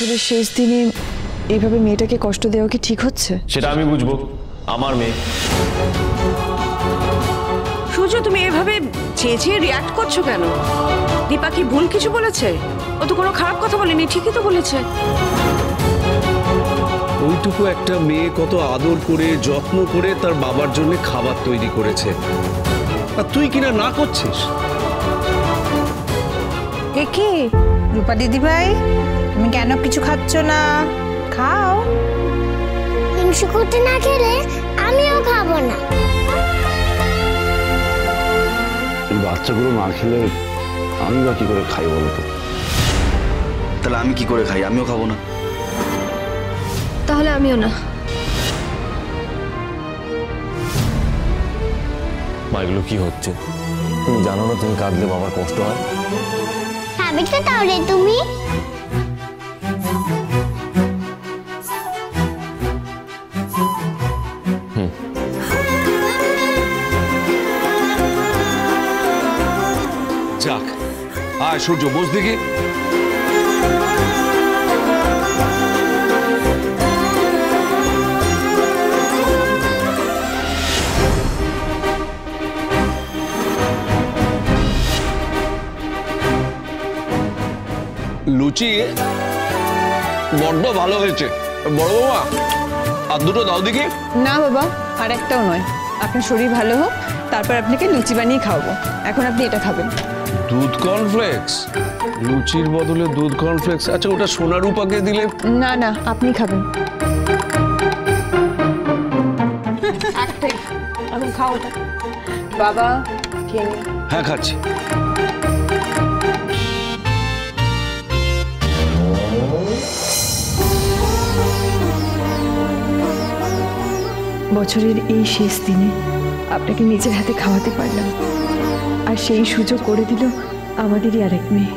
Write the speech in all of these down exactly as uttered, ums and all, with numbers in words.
বছরের শেষ দিনে এইভাবে মেয়েটাকে কষ্ট দেওয়া কি ঠিক হচ্ছে? সেটা আমি বুঝবো, আমার মেয়ে। সূর্য, তুমি এভাবে চেয়ে চেয়ে রিয়াক্ট করছো কেন? দীপা কি ভুল কিছু বলেছে? ও তো কোনো খারাপ কথা বলেনি, ঠিকই তো বলেছে। ওইটুকু একটা মেয়ে কত আদর করে যত্ন করে তার বাবার জন্য খাবার তৈরি করেছে, আর তুই কিনা না করছিস। এ কি রূপা দিদি ভাই, তুমি কেন কিছু খাচ্ছ না? খাও। হিংসু করতে না খেলে আমিও খাবো না। এই বাচ্চাগুলো না খেলে আমি বা কি করে খাই বলো তো? তাহলে আমি কি করে খাই? আমিও খাবো না। তাহলে আমিও না। মা, এগুলো কি হচ্ছে? তুমি জানো না তুমি কাঁদলে বাবার কষ্ট হয়? খাবে তো তাহলে তুমি? যাক, আয় সূর্য, বস দেখি। লুচি বড্ড ভালো হয়েছে। বড় বাবা, আর দুটো দাও দেখি। না বাবা, আর একটাও নয়। আপনার শরীর ভালো হোক, তারপর আপনাকে লুচি বানিয়ে খাওয়াবো। এখন আপনি এটা খাবেন। দুধ কর্নফ্লেক্স? লুচির বদলে দুধ কর্নফ্লেক্স? আচ্ছা, ওটা সোনা রূপাকে দিলে? না না, আপনি খাবেন। এখন খাও ওটা। বাবা খেয়ে নিন। হ্যাঁ, খাচ্ছি। বছরের এই শেষ দিনে আপনাকে নিজের হাতে খাওয়াতে পারলাম, আর সেই সুযোগ করে দিল আমাদেরই আরেক মেয়ে।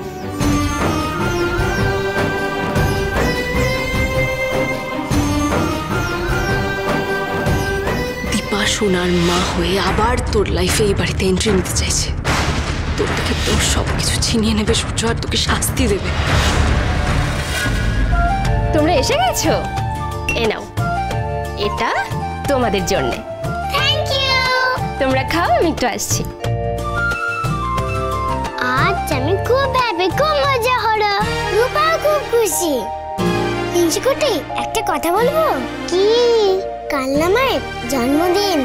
দীপা সোনার মা হয়ে আবার তোর লাইফে এই বাড়িতে এন্ট্রি নিতে চাইছে। তোর থেকে তোর সবকিছু ছিনিয়ে নেবে সূর্য, আর তোকে শাস্তি দেবে। তোমরা এসে গেছো? এ নাও, এটা তোমাদের জন্য। Thank you. তোমরা খাও, আমি একটু আসছি। আজ আমি খুব হ্যাপি, খুব মজা হলো। রূপা খুব খুশি। হিংসুকুটি, একটা কথা বলবো কি? কাল না মায়ের জন্মদিন।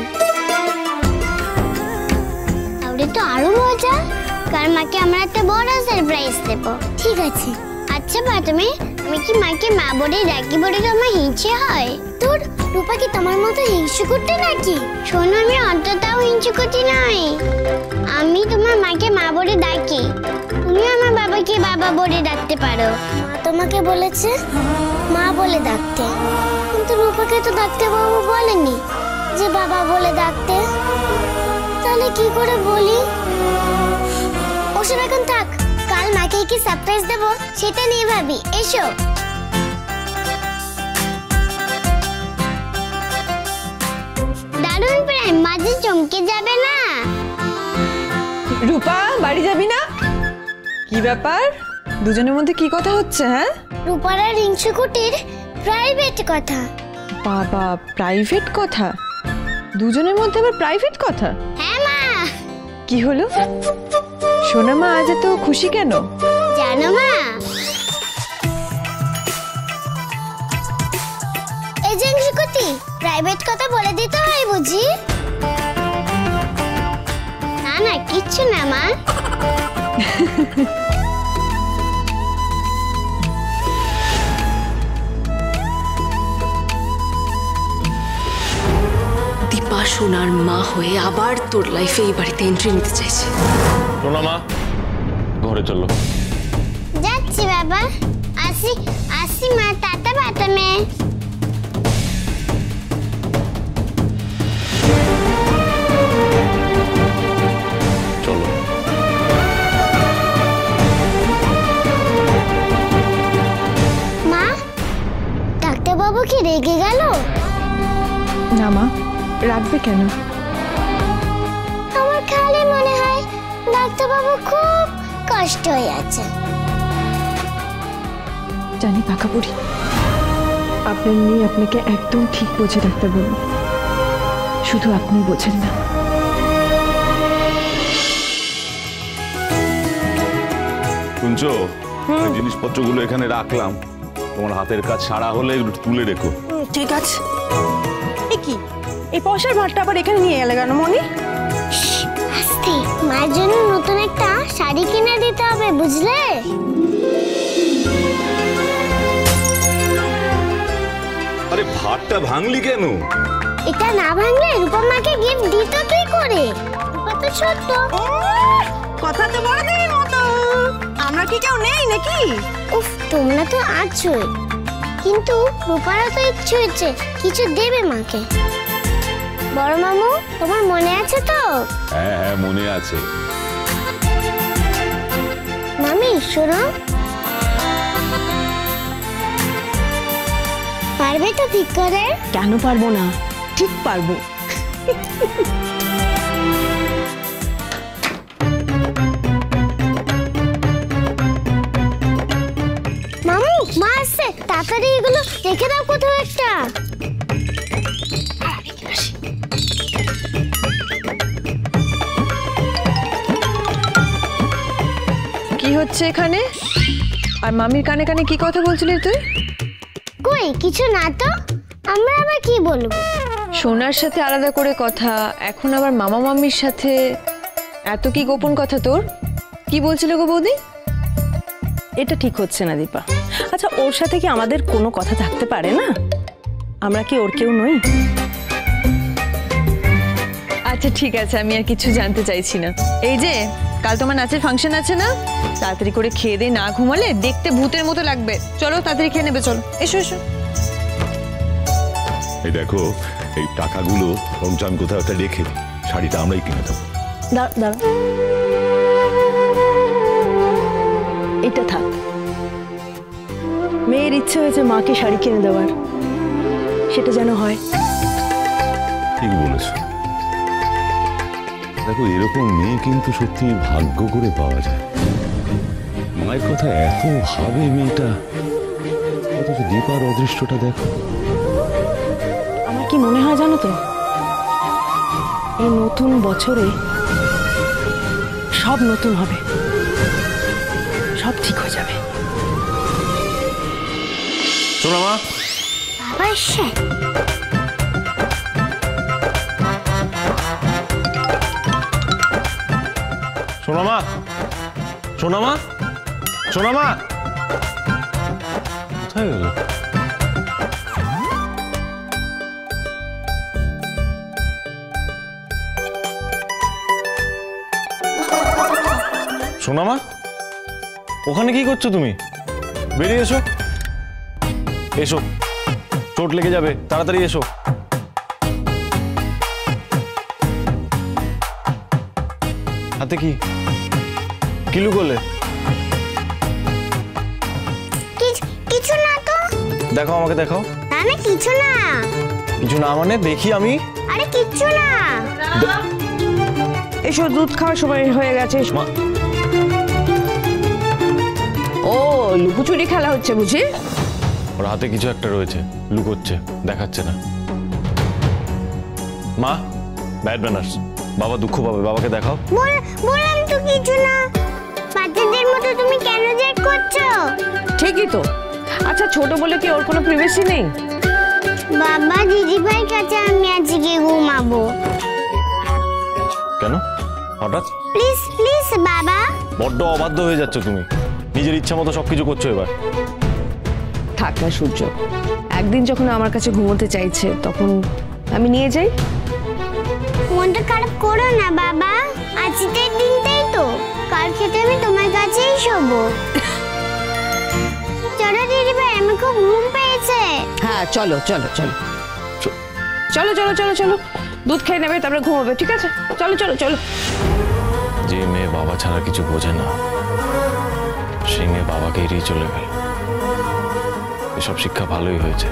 তাহলে তো আরো মজা। কাল মাকে আমরা একটা বড় সারপ্রাইজ দেবো। ঠিক আছে। আচ্ছা বাতমে, আমি কি মাকে মা বলে ডাকি বলে তোমার হিংসে হয়? তোর রূপা কি তোমার মতো হিংসু করতে নাকি? শোনো, আমি অন্তটাও হিংসু করতে নয়। আমি তোমার মাকে মা বলে ডাকি, তুমি আমার বাবাকে বাবা বলে ডাকতে পারো। মা তোমাকে বলেছে মা বলে ডাকতে, কিন্তু রূপাকে তো ডাকতে বাবু বলেনি যে বাবা বলে ডাকতে। তাহলে কি করে বলি? ওসব এখন থাক, কাল মাকে কি সারপ্রাইজ দেবো সেটা নিয়ে ভাবি। এসো। দারুণ প্রেম, মাঝে চমকে যাবে না? রূপা, বাড়ি যাবি না? কি ব্যাপার, দুজনের মধ্যে কি কথা হচ্ছে? হ্যাঁ, রূপার আর হিংসুকুটির প্রাইভেট কথা। বাবা, প্রাইভেট কথা? দুজনের মধ্যে আবার প্রাইভেট কথা? হ্যাঁ মা। কি হলো সোনা মা, আজ এত খুশি কেন? জানো মা, এই যে হিংসুকুটি, প্রাইভেট কথা বলে দিতে হয় বুঝি? না না, কিচ্ছু না মা। দীপা সোনার মা হয়ে আবার তোর লাইফে এই বাড়িতে এন্ট্রি নিতে চাইছে। সোনা মা, ঘরে চলো। যাচ্ছি বাবা। আসি আসি মা, টাটা বাতামে। চলো। মা, ডাক্তারবাবু কি রেগে গেল? না মা, রাখবে কেন? আমার খালি মনে হয় ডাক্তারবাবু খুব কষ্ট হয়ে আছে। জানি পাকা বুড়ি, আপনার মেয়ে আপনাকে একদম ঠিক বোঝে ডাক্তারবাবু, শুধু আপনি বোঝেন না। শুনছো, জিনিসপত্রগুলো এখানে রাখলাম, তোমার হাতের কাজ সারা হলে একটু তুলে রেখো। ঠিক আছে। এ কি, এই পয়সার ভাতটা আবার এখানে নিয়ে এলে কেন মনি? আস্তে, মায়ের জন্য নতুন একটা শাড়ি কিনে দিতে হবে, বুঝলে? আরে ভাতটা ভাঙলি কেন? এটা না ভাঙলে রূপা মাকে গিফট দিত কি করে? রূপা তো ছোট্ট। কথা তো বড় দেই মতো, আমরা কি কেউ নেই নাকি? উফ, তোমরা তো আছোই, কিন্তু রূপারও তো ইচ্ছে হচ্ছে কিছু দেবে মাকে। বড় মামু, তোমার মনে আছে তো? হ্যাঁ হ্যাঁ মনে আছে। মামি শোনো, পারবে তো ঠিক করে? কেন পারবো না, ঠিক পারবো। মামু, মা আসছে, তাড়াতাড়ি এগুলো রেখে দাও কোথাও একটা। কি হচ্ছে এখানে? আর মামির কানে কানে কি কথা বলছিলি তুই? কই কিছু না তো, আমরা আবার কি বলবো? সোনার সাথে আলাদা করে কথা, এখন আবার মামা মামির সাথে এত কি গোপন কথা তোর? কি বলছিল গো বৌদি? এটা ঠিক হচ্ছে না দীপা। আচ্ছা, ওর সাথে কি আমাদের কোনো কথা থাকতে পারে না? আমরা কি ওর কেউ নই? আচ্ছা ঠিক আছে, আমি আর কিছু জানতে চাইছি না। এই যে কাল তোমার নাচের ফাংশন আছে না, তাড়াতাড়ি করে খেয়ে দিয়ে না ঘুমালে দেখতে ভূতের মতো লাগবে। চলো তাড়াতাড়ি খেয়ে নেবে, চলো এসো এসো। এই দেখো, এই টাকাগুলো রমজান কোথাও একটা রেখে দিই, শাড়িটা আমরাই কিনে দেবো। দাঁড়া দাঁড়া, এটা থাক। মেয়ের ইচ্ছে হয়েছে মাকে শাড়ি কিনে দেওয়ার, সেটা যেন হয়। ঠিক বলেছ। দেখো, এরকম মেয়ে কিন্তু সত্যি ভাগ্য করে পাওয়া যায়। মায়ের কথা এত ভাবে মেয়েটা, অথচ দীপার অদৃষ্টটা দেখো। আমার কি মনে হয় জানো তো, এই নতুন বছরে সব নতুন হবে, সব ঠিক হয়ে যাবে। শোনো মা, বাবা এসে শোনো মা, শোনো মা, শোনো মা, কোথায় গেল? শোনো মা, ওখানে কি করছো তুমি? বেরিয়ে এসো, এসো, চোট লেগে যাবে, তাড়াতাড়ি এসো। হাতে কি কিলু করলে? কিছু না তো। দেখাও, আমাকে দেখাও। না কিছু না। কিছু না মানে? দেখি আমি। আরে কিচ্ছু না। এসো, দুধ খাওয়ার সময় হয়ে গেছে। মা, ও লুকোচুরি খেলা হচ্ছে বুঝি? ওর হাতে কিছু একটা রয়েছে, লুকোচ্ছে, দেখাচ্ছে না। মা, ব্যাড ম্যানার্স, বাবা দুঃখ পাবে, বাবাকে দেখাও। বললাম তো কিছু না। বাচ্চাদের মতো তুমি কেন জেদ করছো? ঠিকই তো। আচ্ছা, ছোট বলে কি ওর কোনো প্রাইভেসি নেই? বাবা, দিদি ভাই কাছে আমি আজকে ঘুমাবো। কেন হঠাৎ? প্লিজ প্লিজ বাবা। বড্ড অবাধ্য হয়ে যাচ্ছ তুমি, নিজের ইচ্ছা মতো সবকিছু করছো এবার। থাক না সূর্য, একদিন যখন আমার কাছে ঘুমোতে চাইছে তখন আমি নিয়ে যাই। মনটা খারাপ করো না বাবা, আজকের দিনটাই তো, কাল খেতে আমি তোমার কাছেই শোবো। চলো দিদি ভাই, আমি খুব ঘুম পেয়েছে। হ্যাঁ চলো চলো চলো চলো চলো চলো চলো, দুধ খেয়ে নেবে, তারপরে ঘুমাবে, ঠিক আছে? চলো চলো চলো। যে মেয়ে বাবা ছাড়া কিছু বোঝে না, সেই মেয়ে বাবাকে এড়িয়ে চলে গেল। এসব শিক্ষা ভালোই হয়েছে।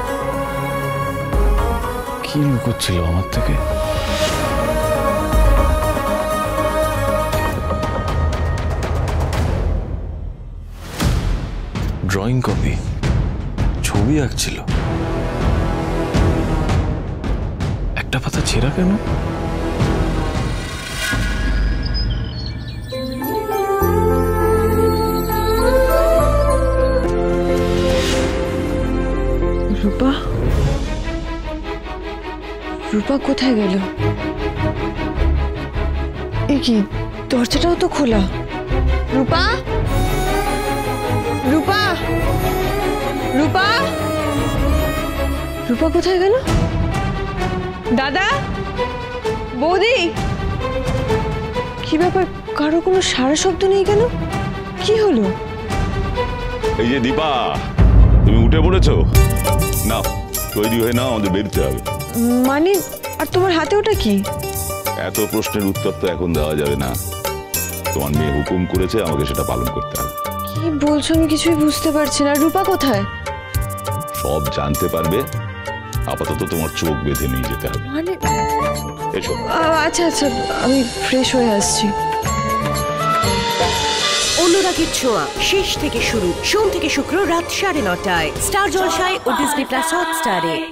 কি লুকোচ্ছিল আমার থেকে? ড্রয়িং কপি, ছবি আঁকছিল। একটা পাতা ছেঁড়া কেন? রূপা রূপা কোথায় গেল? এ কি, দরজাটাও তো খোলা। রূপা রূপা রূপা রূপা কোথায় গেল? দাদা, বৌদি, কি ব্যাপার? কারো কোনো সারা শব্দ নেই কেন? কি হলো? এই যে দীপা, তুমি উঠে পড়েছো? না, তৈরি হয়ে নাও, আমাদের বেরোতে হবে। মানে, আর তোমার হাতে ওটা কি? এত প্রশ্নের উত্তর তো এখন দেওয়া যাবে না। তোমার মেয়ে হুকুম করেছে, আমাকে সেটা পালন করতে হবে। কি বলছো? আমি কিছুই বুঝতে পারছি না। রূপা কোথায়? সব জানতে পারবে, আপাতত তোমার চোখ বেঁধে নিয়ে যেতে হবে। মানে, এসো। আচ্ছা আচ্ছা, আমি ফ্রেশ হয়ে আসছি। অনুরাগের ছোঁয়া শেষ থেকে শুরু, সোম থেকে শুক্র রাত সাড়ে নটায় স্টার জলসায় ও ডিজনি প্লাস হটস্টারে।